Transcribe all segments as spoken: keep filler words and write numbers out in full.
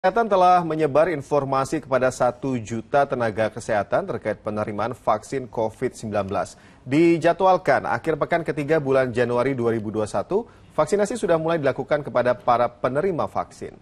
Kesehatan telah menyebar informasi kepada satu juta tenaga kesehatan terkait penerimaan vaksin covid sembilan belas. Dijadwalkan akhir pekan ketiga bulan Januari dua ribu dua puluh satu, vaksinasi sudah mulai dilakukan kepada para penerima vaksin.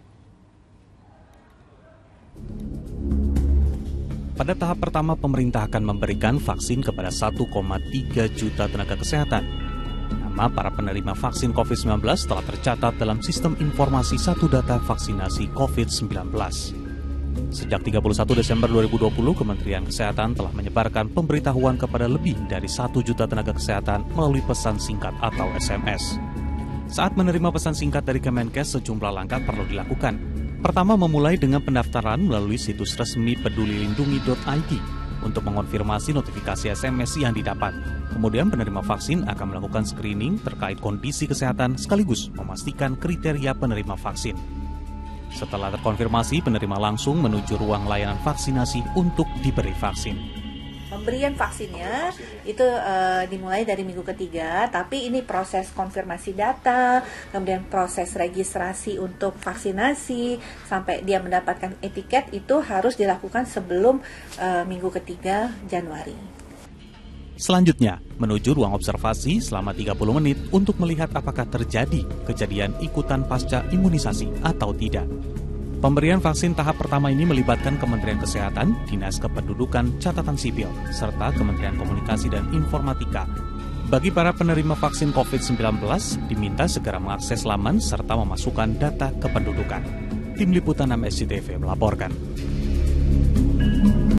Pada tahap pertama, pemerintah akan memberikan vaksin kepada satu koma tiga juta tenaga kesehatan. Nama para penerima vaksin covid sembilan belas telah tercatat dalam Sistem Informasi Satu Data Vaksinasi covid sembilan belas. Sejak tiga puluh satu Desember dua ribu dua puluh, Kementerian Kesehatan telah menyebarkan pemberitahuan kepada lebih dari satu juta tenaga kesehatan melalui pesan singkat atau S M S. Saat menerima pesan singkat dari Kemenkes, sejumlah langkah perlu dilakukan. Pertama, memulai dengan pendaftaran melalui situs resmi peduli lindungi titik I D untuk mengonfirmasi notifikasi S M S yang didapat. Kemudian penerima vaksin akan melakukan screening terkait kondisi kesehatan sekaligus memastikan kriteria penerima vaksin. Setelah terkonfirmasi, penerima langsung menuju ruang layanan vaksinasi untuk diberi vaksin. Pemberian vaksinnya itu uh, dimulai dari minggu ketiga, tapi ini proses konfirmasi data, kemudian proses registrasi untuk vaksinasi, sampai dia mendapatkan etiket itu harus dilakukan sebelum uh, minggu ketiga Januari. Selanjutnya, menuju ruang observasi selama tiga puluh menit untuk melihat apakah terjadi kejadian ikutan pasca imunisasi atau tidak. Pemberian vaksin tahap pertama ini melibatkan Kementerian Kesehatan, Dinas Kependudukan, Catatan Sipil, serta Kementerian Komunikasi dan Informatika. Bagi para penerima vaksin covid sembilan belas, diminta segera mengakses laman serta memasukkan data kependudukan. Tim Liputan enam S C T V melaporkan.